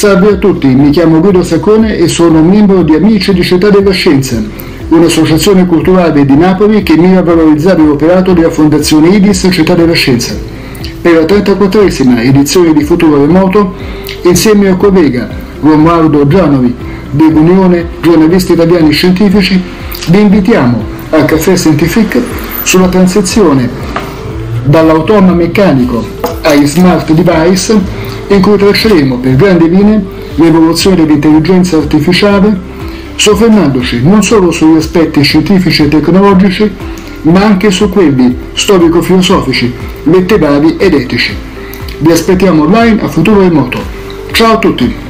Salve a tutti, mi chiamo Guido Saccone e sono membro di Amici di Città della Scienza, un'associazione culturale di Napoli che mira a valorizzare l'operato della Fondazione IDIS Città della Scienza. Per la 34esima edizione di Futuro Remoto, insieme al collega Romualdo Gianovi dell'Unione Giornalisti Italiani Scientifici, vi invitiamo al Caffè Scientific sulla transizione dall'automa meccanico ai smart device, in cui tracceremo per grandi linee l'evoluzione dell'intelligenza artificiale, soffermandoci non solo sugli aspetti scientifici e tecnologici, ma anche su quelli storico-filosofici, letterari ed etici. Vi aspettiamo online a Futuro Remoto. Ciao a tutti!